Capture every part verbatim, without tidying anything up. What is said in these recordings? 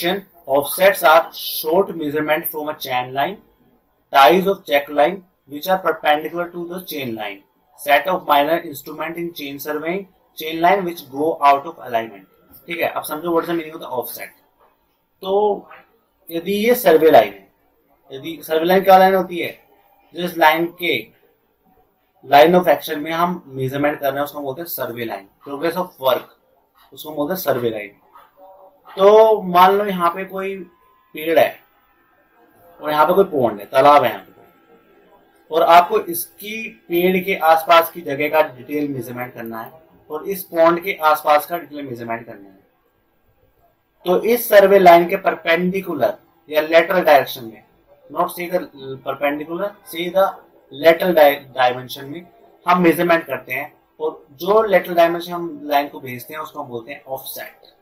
Question, offsets are short measurement from a chain line, ties of check line which are perpendicular to the chain line, set of minor instrument in chain surveying, chain line which go out of alignment। ठीक है, अब समझो what is the meaning of the offset. तो यदि ये सर्वे line है, यदि सर्वे line क्या लाइन होती है, जिस लाइन के लाइन ऑफ एक्शन में हम मेजरमेंट कर रहे हैं उसको बोलते हैं survey line, progress of work उसको बोलते हैं सर्वे लाइन। तो मान लो यहाँ पे कोई पेड़ है और यहाँ पे कोई पॉन्ड है, तालाब है यहाँ पे, और आपको इसकी पेड़ के आसपास की जगह का डिटेल मेजरमेंट करना है और इस पॉन्ड के आसपास का डिटेल मेजरमेंट करना है। तो इस सर्वे लाइन के परपेंडिकुलर या लेटरल डायरेक्शन में, not see the perpendicular, see the lateral dimension में हम मेजरमेंट करते हैं, और जो लेटरल डायमेंशन हम लाइन को भेजते हैं उसको हम बोलते हैं ऑफसेट।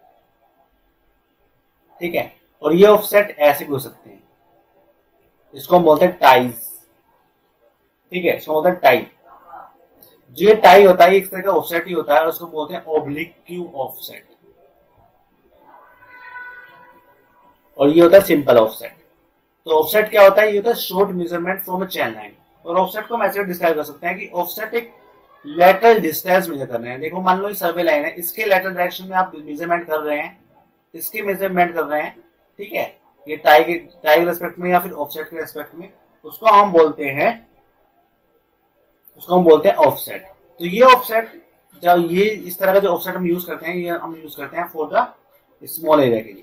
ठीक है, और ये ऑफसेट ऐसे भी हो सकते हैं, इसको हम बोलते हैं टाइज। ठीक है, इसको बोलते हैं टाई। जो ये टाई होता है एक तरह का ऑफसेट ही होता है, और उसको बोलते हैं ऑब्लिक्यू ऑफसेट, और ये होता है सिंपल ऑफसेट। तो ऑफसेट क्या होता है, ये होता है short measurement from a chain line. और ऑफसेट को हम ऐसे डिस्क्राइब कर सकते हैं कि ऑफसेट एक लेटरल डिस्टेंस मेजर कर रहे हैं। देखो मान लो ये सर्वे लाइन है, इसके लेटरल डायरेक्शन में आप मेजरमेंट कर रहे हैं, इसके मेजरमेंट कर रहे हैं। ठीक है, ये टाई के टाई के रेस्पेक्ट में या फिर ऑफसेट के रेस्पेक्ट में, उसको हम बोलते हैं उसको हम बोलते हैं ऑफसेट। तो ये ऑफसेट, जब ये इस तरह का जो ऑफसेट हम यूज करते हैं, ये हम यूज करते हैं फॉर द स्मॉल एरिया के लिए।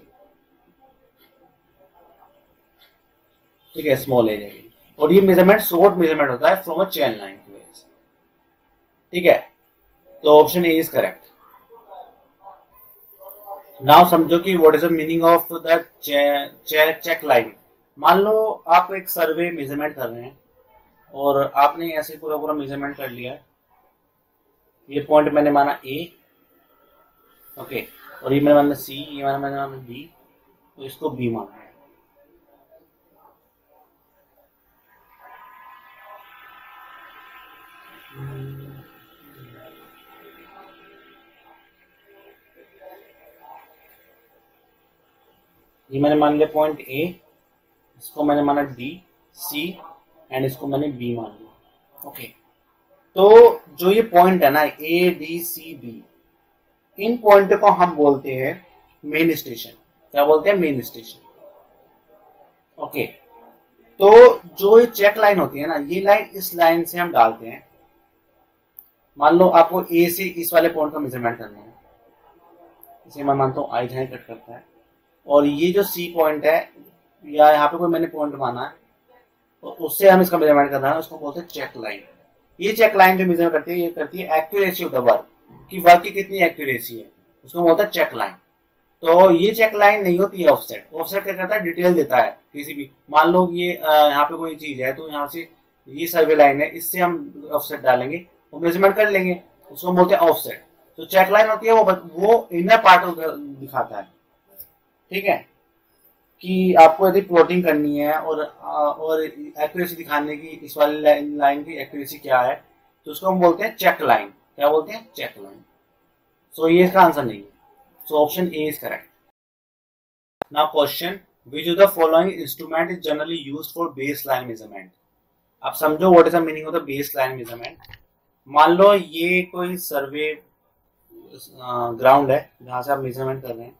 ठीक है, स्मॉल एरिया के लिए, और ये मेजरमेंट शॉर्ट मेजरमेंट होता है फ्रॉम अ चेन लाइन की वजह से। ठीक है, तो option A is correct. Now समझो कि what is the meaning of the check line. मान लो आप एक सर्वे मेजरमेंट कर रहे हैं और आपने ऐसे पूरा पूरा मेजरमेंट कर लिया। ये पॉइंट मैंने माना ए, ओके, और ये मैंने माना सी, ये मैंने माना बी, तो इसको बी माना है। ये मैंने मान लिया पॉइंट ए, इसको मैंने माना डी, सी, एंड इसको मैंने बी मान लिया। ओके, तो जो ये पॉइंट है ना ए डी सी बी, इन पॉइंट को हम बोलते हैं मेन स्टेशन। क्या बोलते हैं? Main station. ओके, तो जो ये चेक लाइन होती है ना, ये लाइन इस लाइन से हम डालते हैं। मान लो आपको ए से इस वाले पॉइंट का मेजरमेंट करना है, इसे मैं मानता हूँ आई जहाँ कट करता है, और ये जो सी पॉइंट है या यहाँ पे कोई मैंने पॉइंट माना है, तो उससे हम इसका मेजरमेंट करना है, उसको बोलते हैं चेक लाइन। ये चेक लाइन जो मेजर करती है, ये करती है एक्यूरेसी ऑफ द वर्क, कि वर्क की कितनी एक्यूरेसी है, उसको बोलता है चेक लाइन। तो ये चेक लाइन नहीं होती है ऑफसेट। ऑफसेट क्या करता है? डिटेल देता है किसी भी, मान लो ये यहाँ पे कोई चीज है, तो यहाँ से ये सर्वे लाइन है, इससे हम ऑफसेट डालेंगे, वो मेजरमेंट कर लेंगे, उसको बोलते हैं ऑफसेट। तो चेक लाइन होती है वो वो इनर पार्ट दिखाता है। ठीक है, कि आपको यदि प्लॉटिंग करनी है और और एक्यूरेसी दिखाने की, इस वाली लाइन, लाइन की एक्यूरेसी क्या है, तो उसको हम बोलते हैं चेक लाइन। क्या बोलते हैं? Check line. सो ये इसका आंसर नहीं है, so option A is correct. Now question, which of the following instrument is generally used for base line measurement. अब समझो what is the meaning of the base line measurement. मान लो ये कोई सर्वे ग्राउंड है जहां से आप मेजरमेंट कर रहे हैं,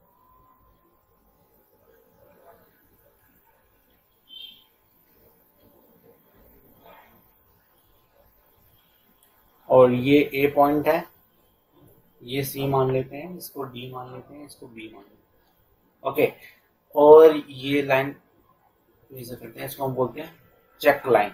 और ये ए पॉइंट है, ये सी मान लेते हैं, इसको डी मान लेते हैं, इसको बी मान लेते हैं। ओके, और ये लाइन मेजर करते हैं, इसको हम बोलते हैं check line.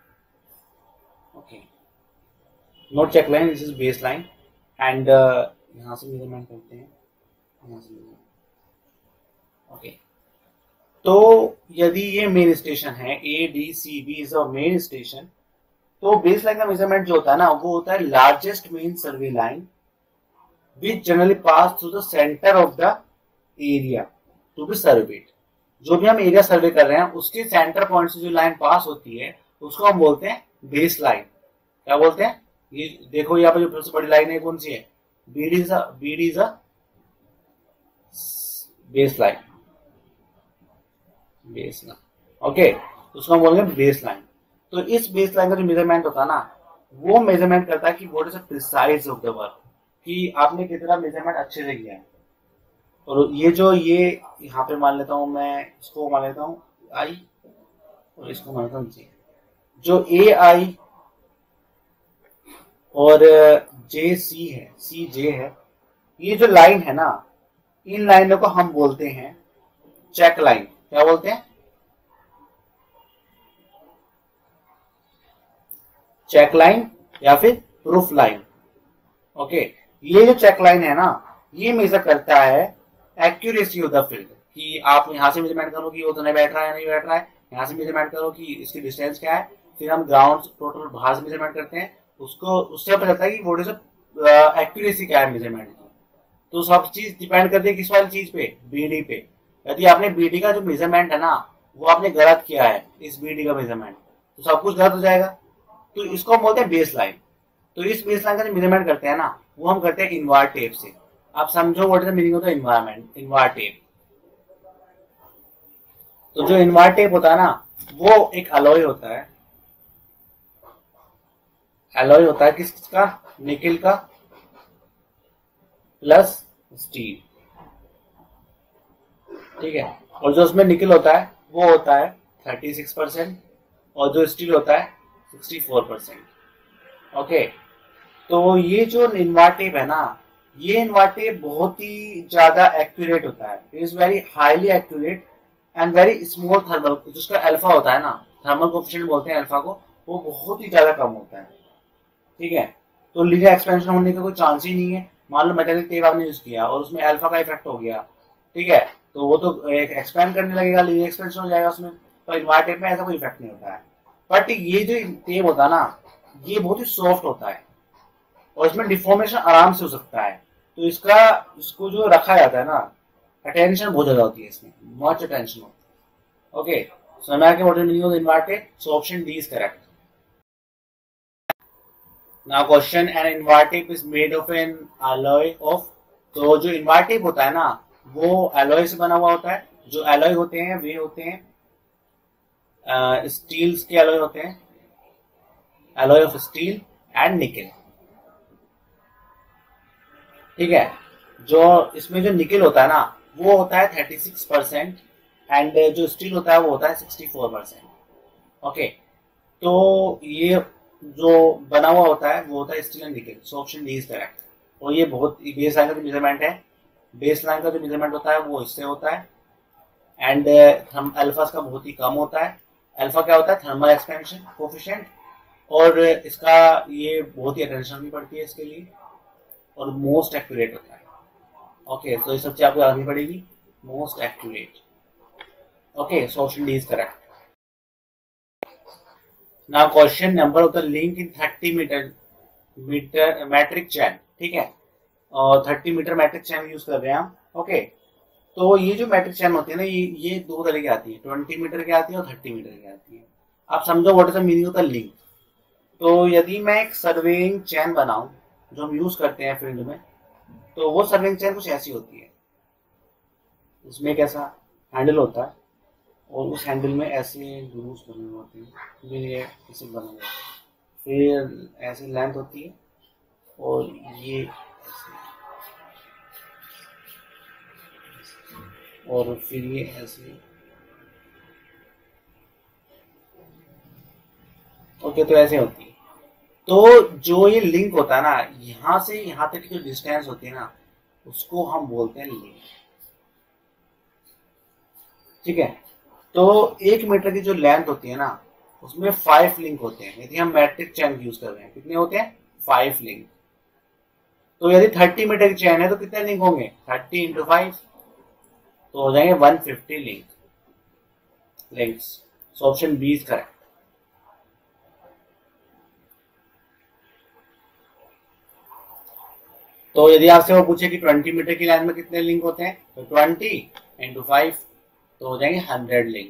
Okay, not check line, this is base line, and यहाँ से मेजरमेंट करते हैं, यहाँ से मेजरमेंट। ओके, तो यदि ये मेन स्टेशन है, A D C B is a main station, तो बेस लाइन का मेजरमेंट जो होता है ना, वो होता है largest main survey line which generally pass through the centre of the area to be surveyed. जो भी हम एरिया सर्वे कर रहे हैं उसके सेंटर पॉइंट से जो लाइन पास होती है उसको हम बोलते हैं बेस लाइन। क्या बोलते हैं? ये देखो यहाँ पे जो सबसे बड़ी लाइन है कौन सी है? BD is BD is a base line. Base line, okay, उसको हम बोलेंगे बेस लाइन। तो इस बेस लाइन का जो मेजरमेंट होता है ना, वो मेजरमेंट करता है कि what is the precise of the work, कि आपने कितना मेजरमेंट अच्छे से किया है। और ये जो ये यहाँ पे मान लेता हूँ मैं, इसको मान लेता हूँ आई और इसको मान लेता हूँ जी। जो ए आई और जे सी है, सी जे है, ये जो लाइन है ना, इन लाइनों को हम बोलते हैं चेक लाइन। क्या बोलते हैं? चेक लाइन या फिर प्रूफ लाइन। ओके, ये जो चेक लाइन है ना, ये मेजर करता है एक्यूरेसी ऑफ द फील्ड, कि आप यहां से मेजरमेंट करो कि वो तो नहीं बैठ रहा है, नहीं बैठ रहा है, यहां से मेजरमेंट करो कि इसकी डिस्टेंस क्या है, फिर हम ग्राउंड टोटल बाहर से मेजरमेंट करते हैं, उसको उससे पता चलता है कि व्हाट इज एक्यूरेसी क्या है मेजरमेंट की। तो सब चीज डिपेंड करती है किस वाली चीज पे, बीडी पे। यदि आपने बीडी का जो मेजरमेंट है ना, वो आपने गलत किया है, इस बीडी का मेजरमेंट, तो सब कुछ गलत हो जाएगा। तो इसको हम बोलते हैं बेस लाइन। तो इस बेस लाइन का जो मेजरमेंट करते हैं ना, वो हम करते हैं इनवार टेप से। आप समझो what is the meaning of the environment, invar tape. तो जो इनवार टेप होता है ना, वो एक अलॉय होता है, अलॉय होता है किस किस का, निकेल का प्लस स्टील, ठीक है। और जो उसमें निकेल होता है वो होता है थर्टी सिक्स परसेंट, और जो स्टील होता है सिक्सटी फोर परसेंट। ओके, तो ये जो इनवार टेप है ना, ये इनवार टेप बहुत ही ज्यादा एक्यूरेट होता है। It is very highly accurate and very small thermal, जिसका अल्फा होता है ना, थर्मल कोएफिशिएंट बोलते हैं अल्फा को, वो बहुत ही ज्यादा कम होता है, ठीक है। तो लीनियर एक्सपेंशन होने का कोई चांस ही नहीं है। मान लो मेटेलिक टेप आपने यूज किया और उसमें अल्फा का इफेक्ट हो गया, ठीक है, तो वो तो एक्सपेंड करने लगेगा, लीनियर एक्सपेंशन हो जाएगा उसमें। तो इनवार टेप में ऐसा कोई इफेक्ट नहीं होता है। बट ये जो टेप होता है ना, ये बहुत ही सॉफ्ट होता है और इसमें डिफॉर्मेशन आराम से हो सकता है। तो इसका इसको जो रखा जाता है ना, अटेंशन बहुत ज्यादा होती है इसमें, मच अटेंशन होती है। ओके, सो मैं क्या बोल रही हूँ invar tape, so option D is correct. Now question, an invar tape is made of an alloy of, तो जो इनवार टेप होता है ना, वो alloy से बना हुआ होता है। जो alloy होते हैं वे होते हैं स्टील्स के alloy होते हैं, alloy of steel and nickel, ठीक है। जो इसमें जो निकल होता है ना, वो होता है थर्टी सिक्स परसेंट एंड जो स्टील होता है वो होता है सिक्सटी फोर परसेंट। ओके, तो ये जो बना हुआ होता है वो होता है steel and nickel, so option D is correct. और ये बहुत बेस लाइन का जो मेजरमेंट है, बेस लाइन का जो मेजरमेंट होता है वो इससे होता है एंड अल्फा का बहुत ही कम होता है। अल्फा क्या होता है? थर्मल एक्सपेंशन कोएफिशिएंट, और इसका ये बहुत ही अटेंशन भी पड़ती है इसके लिए, और मोस्ट एक्यूरेट होता है। ओके, तो ये सब चीज आपको आनी पड़ेगी, most accurate. Okay, so option D is correct. Now question number of the link in thirty metre metre metric chain, ठीक है, और thirty metre metric chain use कर रहे हैं हम। ओके, तो ये जो मैट्रिक चैन होती है ना, ये ये दो तरह की आती है, ट्वेंटी मीटर की आती है और थर्टी मीटर की आती है। आप समझो what is the meaning of the link. तो यदि मैं एक सर्वेइंग चैन बनाऊं जो हम यूज करते हैं फील्ड में, तो वो सर्वेइंग चैन कुछ ऐसी होती है, उसमें एक ऐसा हैंडल होता है और उस हैंडल में ऐसे ग्रूव्स बने हुए होते हैं, फिर ये ऐसे बना हुआ है, फिर ऐसे लेंथ होती है और ये ऐसे, और फिर ये ऐसे। ओके, तो ऐसे होती है। तो जो ये लिंक होता है ना, यहाँ से यहाँ तक की जो डिस्टेंस होती है ना, उसको हम बोलते हैं लिंक, ठीक है। तो एक मीटर की जो लेंथ होती है ना, उसमें फाइव लिंक होते हैं। यदि हम मैट्रिक चैन यूज कर रहे हैं, कितने होते हैं? Five link. तो यदि थर्टी मीटर की चैन है तो कितने लिंक होंगे? थर्टी इंटू फाइव, तो हो जाएंगे one fifty link links. So option B is correct. तो यदि आपसे वो पूछे कि ट्वेंटी मीटर की लाइन में कितने लिंक होते हैं, तो ट्वेंटी इंटू फाइव, तो हो जाएंगे हंड्रेड लिंक।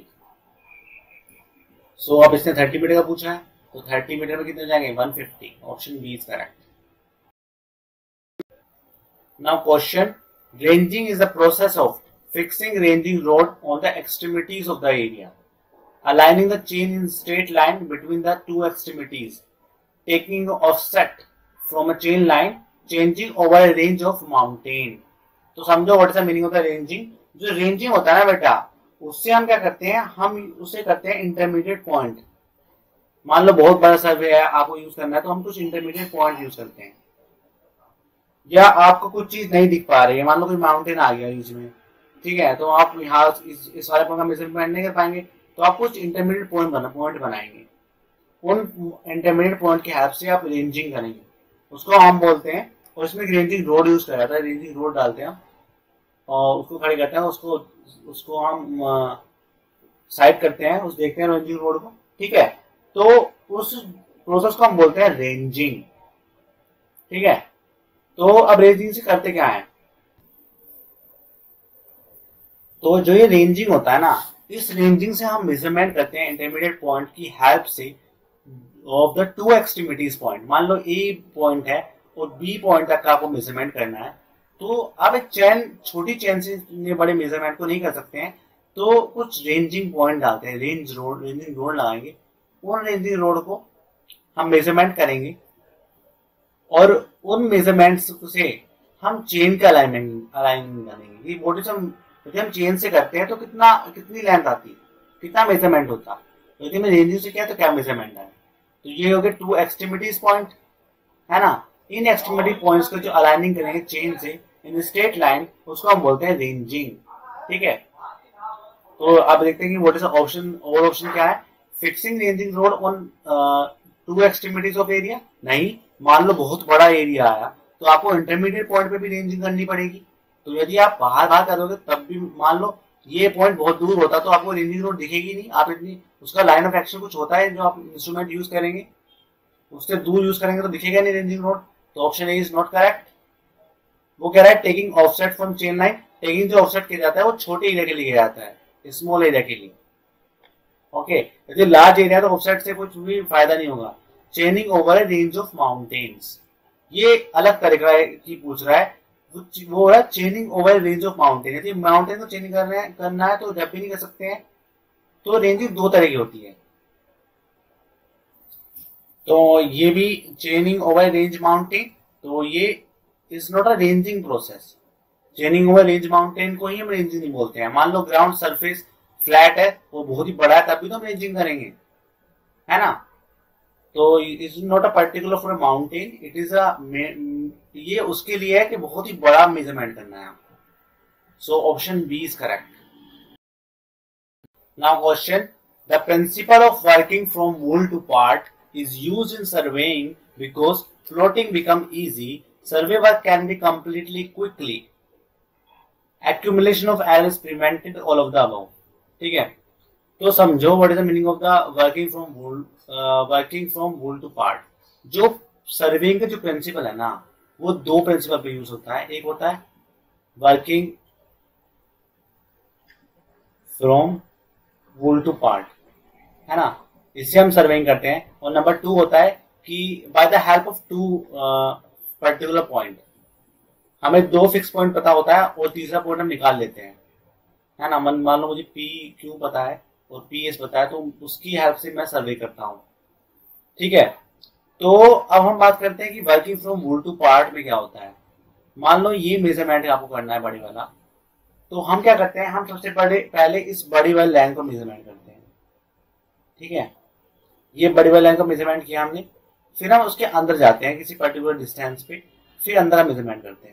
सो अब इसने थर्टी मीटर का पूछा है, तो थर्टी मीटर में कितने हो जाएंगे? One fifty. Option B is correct. Now question, ranging is the process of fixing ranging rod on the extremities of the area, aligning the chain in straight line between the two extremities, taking offset from a chain line, changing over a range of mountain. तो समझो what is the meaning of the ranging. जो ranging होता है ना बेटा, उससे हम क्या करते हैं, हम उसे करते हैं इंटरमीडिएट पॉइंट। मान लो बहुत बड़ा सर्वे है, आपको यूज करना है, तो हम कुछ इंटरमीडिएट पॉइंट यूज करते हैं। या आपको कुछ चीज नहीं दिख पा रही है, मान लो कोई माउंटेन आ गया बीच में, ठीक है, तो आप यहाँ इस, इस वाले पॉइंट का मेजरमेंट नहीं कर पाएंगे, तो आप कुछ इंटरमीडिएट पॉइंट बना पॉइंट बनाएंगे। उन इंटरमीडिएट पॉइंट की हेल्प से आप रेंजिंग करेंगे, उसको हम बोलते हैं। और इसमें रेंजिंग रोड यूज करा जाता है, रेंजिंग रोड डालते हैं और उसको खड़े करते हैं, उसको उसको हम साइड करते हैं, उस देखते हैं रेंजिंग रोड को, ठीक है। तो उस प्रोसेस को हम बोलते हैं रेंजिंग, ठीक है। तो अब रेंजिंग से करते क्या है, तो जो ये रेंजिंग होता है ना, इस रेंजिंग से हम मेजरमेंट करते हैं इंटरमीडिएट पॉइंट की हेल्प से of the two extremities point. मान लो ए पॉइंट है और बी पॉइंट तक का आपको मेजरमेंट करना है, तो अब एक चेन, छोटी चेन से बड़े मेजरमेंट को नहीं कर सकते हैं, तो कुछ रेंजिंग पॉइंट डालते हैं, रेंज रोड रेंजिंग रोड लगाएंगे, उन रेंजिंग रोड को हम मेजरमेंट करेंगे और उन मेजरमेंट्स से हम चेन का अलाइनमेंट अलाइनमेंट करेंगे। ये बोटी हम यदि हम चेन से करते हैं तो कितना कितनी लेंथ आती है, कितना मेजरमेंट होता, यदि मैं रेंजिंग से किया तो क्या मेजरमेंट है। तो ये हो गए टू एक्सट्रीमिटीज पॉइंट, है ना। इन एक्सट्रीमिटी पॉइंट्स को जो अलाइनिंग करेंगे चेन से इन स्ट्रेट लाइन, उसको हम बोलते हैं रेंजिंग, ठीक है। तो आप देखते हैं कि व्हाट इज ऑप्शन, और ऑप्शन क्या है, fixing ranging rod on two extremities of area. नहीं, मान लो बहुत बड़ा एरिया आया तो आपको इंटरमीडिएट पॉइंट पे भी रेंजिंग करनी पड़ेगी। तो यदि आप बाहर बाहर करोगे तब भी, मान लो ये पॉइंट बहुत दूर होता तो आपको रेंजिंग रोड दिखेगी नहीं, आप इतनी, उसका लाइन ऑफ एक्शन कुछ होता है जो आप इंस्ट्रूमेंट यूज करेंगे, उससे दूर यूज करेंगे तो दिखेगा नहीं रेंजिंग रोड। तो option A is not correct. वो कह रहा है taking offset from chain line, taking जो ऑफसेट किया जाता है वो छोटे एरिया के लिए किया जाता है, स्मॉल एरिया के लिए, ओके। यदि लार्ज एरिया तो ऑफसेट से कुछ भी फायदा नहीं होगा। Chaining over a range of mountains, ये अलग तरीका की पूछ रहा है, वो है chaining over range of mountain. यदि माउंटेन को चेनिंग करना है करना है तो जब भी नहीं कर सकते हैं। तो रेंजिंग दो तरह की होती है, तो ये भी चेनिंग ओवर रेंज माउंटेन, तो ये is not a ranging process. Chaining over range mountain को ही हम रेंजिंग नहीं बोलते हैं। मान लो ग्राउंड सरफेस फ्लैट है, वो बहुत ही बड़ा है, तब भी तो हम रेंजिंग करेंगे, है ना। तो it is not a particular for mountain, it is a, ये उसके लिए है कि बहुत ही बड़ा मेजरमेंट करना है आपको। So option B is correct. Now question, the principle of working from whole to part is used in surveying because floating become easy, survey work can be completely quickly, accumulation of error is prevented, all of the above, ठीक है। तो समझो what is the meaning of the working from whole, working from whole to part. जो surveying का जो principal है ना, वो दो प्रिंसिपल पे यूज होता है। एक होता है working from whole to part, है ना, इससे हम सर्वेइंग करते हैं। और नंबर टू होता है कि by the help of two particular point, हमें दो फिक्स पॉइंट पता होता है और तीसरा पॉइंट हम निकाल लेते हैं, है ना। मान लो मुझे पी क्यू पता है और पी एस पता है, तो उसकी हेल्प से मैं सर्वे करता हूँ, ठीक है। तो अब हम बात करते हैं कि working from whole to part में क्या होता है। मान लो ये मेजरमेंट आपको करना है बड़ी वाला, तो हम क्या करते हैं, हम सबसे पहले पहले इस बड़ी वाली लाइन को मेजरमेंट करते हैं, ठीक है। ये बड़ी वाली लाइन का मेजरमेंट किया हमने, फिर हम उसके अंदर जाते हैं किसी पर्टिकुलर डिस्टेंस पे, फिर अंदर हम मेजरमेंट करते हैं,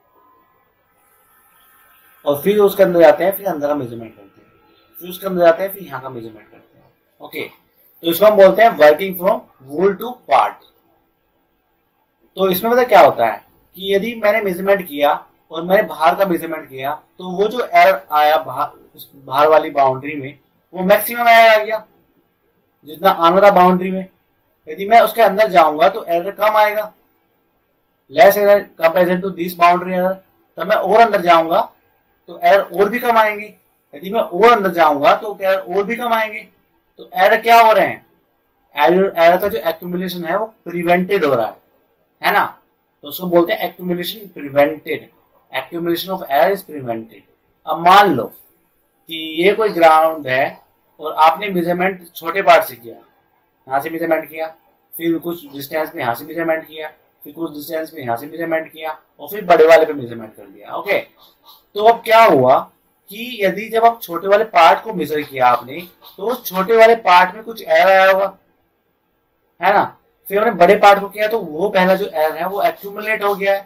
और फिर उसके अंदर जाते हैं, फिर अंदर का मेजरमेंट करते हैं, फिर उसके अंदर जाते हैं, फिर यहाँ का मेजरमेंट करते हैं, ओके। तो इसको हम बोलते हैं working from whole to part. तो इसमें मतलब क्या होता है कि यदि मैंने मेजरमेंट किया और मैंने बाहर का मेजरमेंट किया, तो वो जो एरर आया बाहर बाहर वाली बाउंड्री में, वो मैक्सिमम एरर आ गया जितना आना था बाउंड्री में। यदि मैं उसके अंदर जाऊंगा तो एरर कम आएगा, less error comparison to this boundary error. तब मैं और अंदर जाऊंगा तो एरर और भी कम आएंगे, यदि मैं और अंदर जाऊंगा तो एरर और भी कम आएंगे। तो एरर क्या हो रहे हैं, एरर एरर का जो एक्यूमुलेशन है वो प्रिवेंटेड हो रहा है, है ना। तो उसको बोलते हैं accumulation prevented, accumulation of error is prevented. अब मान लो कि ये कोई ग्राउंड है और आपने मेजरमेंट छोटे पार्ट से किया, यहाँ से मेजरमेंट किया, फिर कुछ डिस्टेंस में यहाँ से मेजरमेंट किया, फिर कुछ डिस्टेंस में यहाँ से मेजरमेंट किया और फिर बड़े वाले पे मेजरमेंट कर दिया। ओके, तो अब क्या हुआ कि यदि जब आप छोटे वाले पार्ट को मेजर किया आपने, तो उस छोटे वाले पार्ट में कुछ एरर आया होगा, है ना। फिर हमने बड़े पार्ट को किया तो वो पहला जो एरर है वो एक्यूमुलेट हो गया है।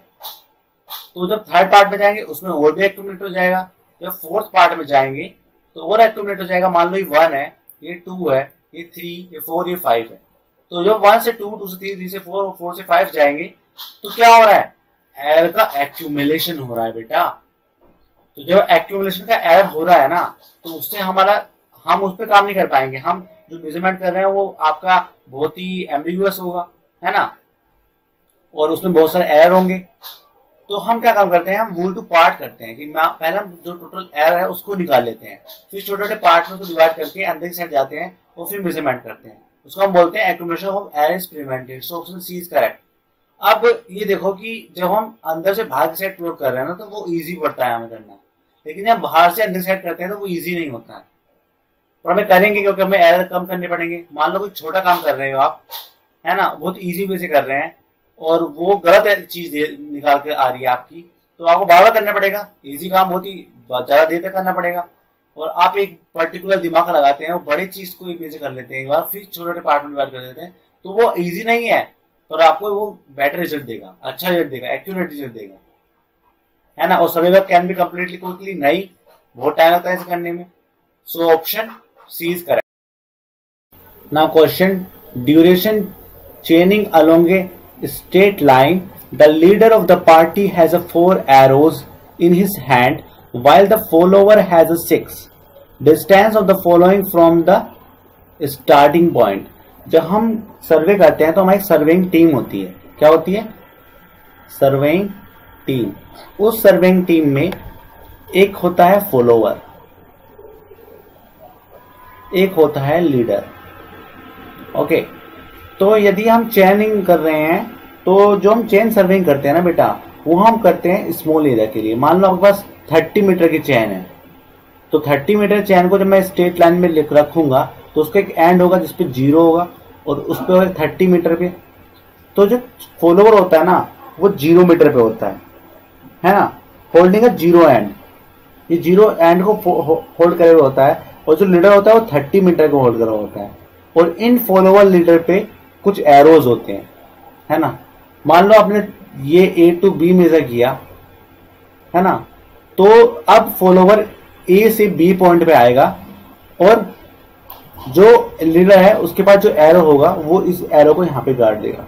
तो जब थर्ड पार्ट में जाएंगे उसमें और भी एक्यूमुलेट हो जाएगा, जब फोर्थ पार्ट में जाएंगे तो और एक्यूमुलेट हो जाएगा। मान लो ये वन है, ये टू है, ये थ्री, ये फोर, ये फाइव है। तो जब वन से टू, टू से थ्री, थ्री से फोर और फोर से फाइव जाएंगे तो क्या हो रहा है, एरर का एक्यूमुलेशन हो रहा है बेटा। तो जब एक्यूमुलेशन का एरर हो रहा है ना, तो उससे हमारा हम उस पर काम नहीं कर पाएंगे। हम जो मेजरमेंट कर रहे हैं वो आपका बहुत ही एम्बिगुअस होगा, है ना, और उसमें बहुत सारे एरर होंगे। तो हम क्या काम करते हैं, हम वूल टू पार्ट करते हैं कि पहले हम जो टोटल एरर है उसको निकाल लेते हैं, फिर छोटे छोटे पार्ट में उसको डिवाइड करके अंदर की साइड जाते हैं और फिर मेजरमेंट करते हैं। उसको हम बोलते हैं accumulation of error is prevented. So option C is correct. अब ये देखो कि जब हम अंदर से बाहर की साइड प्रयोग कर रहे हैं ना तो वो इजी पड़ता है हमें करना, लेकिन जब बाहर से अंदर की साइड करते हैं तो वो इजी नहीं होता है। और हमें करेंगे क्योंकि हमें एरर कम करने पड़ेंगे। मान लो कोई छोटा काम कर रहे हो आप, है ना, बहुत इजी वे से कर रहे हैं और वो गलत चीज निकाल के आ रही है आपकी, तो आपको बार बार करना पड़ेगा। इजी काम बहुत ही ज्यादा देर तक करना पड़ेगा और आप एक पर्टिकुलर दिमाग लगाते हैं और बड़ी चीज को इमेज कर लेते हैं एक बार, फिर छोटे छोटे पार्ट में डिवाइड कर देते हैं, तो वो इजी नहीं है और आपको वो बेटर रिजल्ट देगा, अच्छा रिजल्ट देगा, एक्यूरेट रिजल्ट देगा, है ना। और सभी work can be completely quickly नहीं, बहुत टाइम लगता है इसे करने में। So option C is correct. Now question, duration chaining along a straight line, the leader of the party has a four arrows in his hand while the follower has a six. Distance of the following from the starting point. जब हम सर्वे करते हैं तो हमारी surveying team होती है। क्या होती है? Surveying team. उस सर्वेइंग टीम में एक होता है फॉलोवर, एक होता है लीडर। ओके, तो यदि हम चेनिंग कर रहे हैं तो जो हम चेन सर्विंग करते हैं ना बेटा, वो हम करते हैं स्मॉल एरिया के लिए। मान लो आपके पास तीस मीटर की चेन है, तो तीस मीटर चेन को जब मैं स्ट्रेट लाइन में लिख रखूंगा तो उसका एक एंड होगा जिसपे जीरो होगा और उस पर तीस मीटर पे, तो जो फॉलोवर होता है ना वो जीरो मीटर पे होता है, है ना, होल्डिंग अ जीरो एंड। ये जीरो एंड को होल्ड करे हुए होता है और जो लीडर होता है वो तीस मीटर को होल्ड करे हुआ होता है। और इन फॉलोवर लीडर पे कुछ एरोज होते हैं, है ना। मान लो आपने ये ए टू बी मेजर किया, है ना, तो अब फॉलोवर ए से बी पॉइंट पे आएगा और जो लीडर है उसके पास जो एरो होगा वो इस एरो को यहां पे गाड़ देगा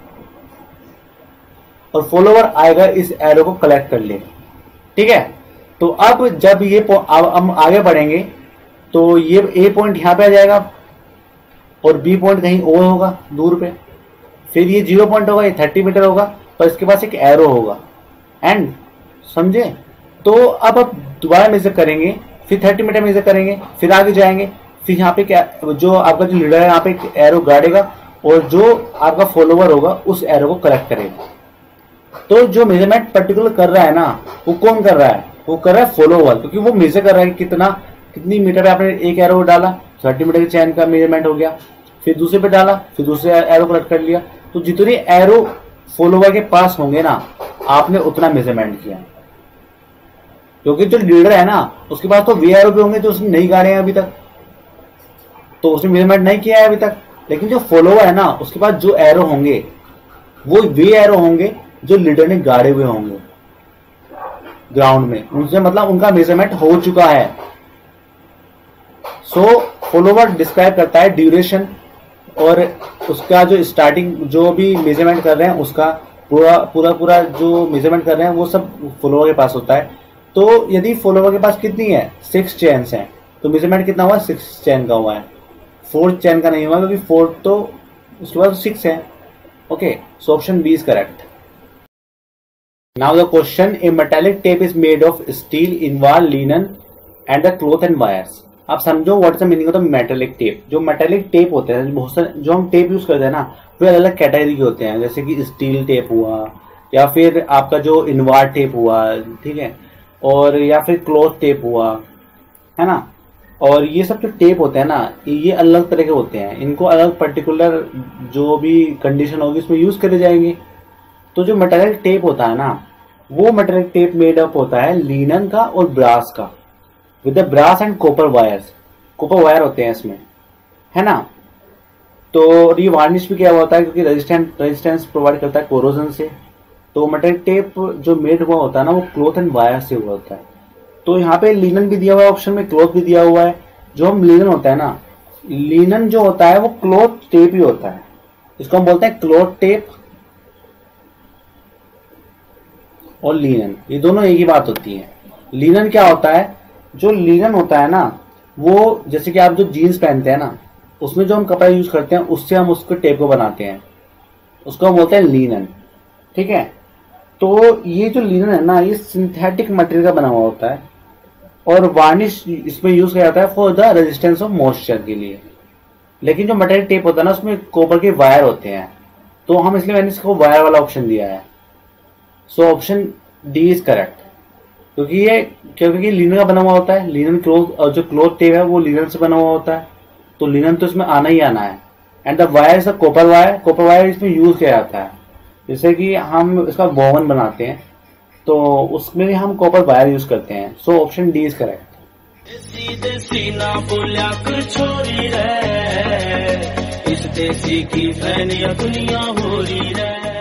और फॉलोवर आएगा इस एरो को कलेक्ट कर लेगा। ठीक है, तो अब जब ये अब हम आगे बढ़ेंगे तो ये ए पॉइंट यहां पे आ जाएगा और बी पॉइंट कहीं और होगा दूर पे, फिर ये जीरो पॉइंट होगा, ये थर्टी मीटर होगा, पर इसके पास एक एरो होगा एंड, समझे। तो अब आप दोबारा मेजर करेंगे, फिर थर्टी मीटर मेजर करेंगे, फिर आगे जाएंगे, फिर यहाँ पे क्या जो आपका जो लीडर है यहाँ पे एक एरो गाड़ेगा और जो आपका फॉलोवर होगा उस एरो को कलेक्ट करेगा। तो जो मेजरमेंट पर्टिकुलर कर रहा है ना वो कौन कर रहा है, वो कर रहा है फॉलोवर, क्योंकि वो मेजर कर रहा है कितना कितनी मीटर पे आपने एक एरो डाला, थर्टी मीटर की चैन का मेजरमेंट हो गया, फिर दूसरे पे डाला, फिर दूसरे एरो कलेक्ट कर लिया। तो जितने एरो फॉलोवर के पास होंगे ना आपने उतना मेजरमेंट किया, क्योंकि जो लीडर है ना उसके पास तो वे एरो भी होंगे जो उसने नहीं गाड़े हैं अभी तक, तो उसने मेजरमेंट नहीं किया है अभी तक। लेकिन जो फॉलोवर है ना उसके पास जो एरो होंगे वो वे एरो होंगे जो लीडर ने गाड़े हुए होंगे ग्राउंड में, उनसे मतलब उनका मेजरमेंट हो चुका है। सो फॉलोवर डिस्क्राइब करता है ड्यूरेशन और उसका जो स्टार्टिंग जो भी मेजरमेंट कर रहे हैं उसका पूरा पूरा पूरा जो मेजरमेंट कर रहे हैं वो सब फॉलोवर के पास होता है। तो यदि फॉलोवर के पास कितनी है, सिक्स चेन्स हैं, तो मेजरमेंट कितना हुआ, सिक्स चेन का हुआ है, फोर्थ चेन का नहीं हुआ क्योंकि फोर्थ तो उसके बाद सिक्स है। Okay, so option B is correct. Now the question, a metallic tape is made of steel, invar, linen and the cloth and wires. आप समझो what is the meaning of the metallic tape. जो metallic tape होते हैं, बहुत सारे जो हम tape use करते हैं ना वो अलग अलग कैटेगरी के होते हैं, जैसे कि स्टील टेप हुआ या फिर आपका जो इनवार टेप हुआ, ठीक है, और या फिर क्लॉथ टेप हुआ, है ना। और ये सब जो टेप होते हैं ना, ये अलग तरह के होते हैं, इनको अलग पर्टिकुलर जो भी कंडीशन होगी उसमें यूज करे जाएंगे। तो जो मेटालिक टेप होता है ना, वो मेटालिक टेप मेड अप होता है लिनन का और ब्रास का, with the brass and copper wires. Copper wire होते हैं इसमें, है ना। तो ये वार्निश भी किया हुआ होता है क्योंकि रेजिस्टेंट रेजिस्टेंस प्रोवाइड करता है कोरोजन से। तो मेटालिक टेप जो मेड हुआ होता है ना, वो क्लॉथ एंड वायर से हुआ होता है। तो यहाँ पे लिनन भी दिया हुआ है ऑप्शन में, क्लॉथ भी दिया हुआ है। जो हम लिनन होता है ना, लिनन जो होता है वो क्लॉथ टेप ही होता है, इसको हम बोलते हैं क्लॉथ टेप और लिनन, ये दोनों एक ही बात होती है। लिनन क्या होता है, जो लिनन होता है ना, वो जैसे कि आप जो जीन्स पहनते हैं ना, उसमें जो हम कपड़ा यूज करते हैं उससे हम उसको टेप को बनाते हैं, उसको हम बोलते हैं लिनन, ठीक है। तो ये जो लिनन है ना, ये सिंथेटिक मटेरियल का बना हुआ होता है और वार्निश इसमें यूज किया जाता है for the resistance of moisture के लिए। लेकिन जो मेटालिक टेप होता है ना, उसमें कॉपर के वायर होते हैं, तो हम इसलिए मैंने इसको वायर वाला ऑप्शन दिया है। So option D is correct, क्योंकि ये क्योंकि लिनन का बना हुआ होता है, लिनन क्लोथ और जो क्लोथ टेप है वो लिनन से बना हुआ होता है, तो लिनन तो इसमें आना ही आना है। And the wire is copper wire, copper wire इसमें यूज किया जाता है, जैसे कि हम इसका बोवन बनाते हैं तो उसमें भी हम कॉपर वायर यूज करते हैं। So option D is correct. देसी देसी ना बोलिया छोरी रे, इस देसी की फैनिया दुनिया हो रही रे।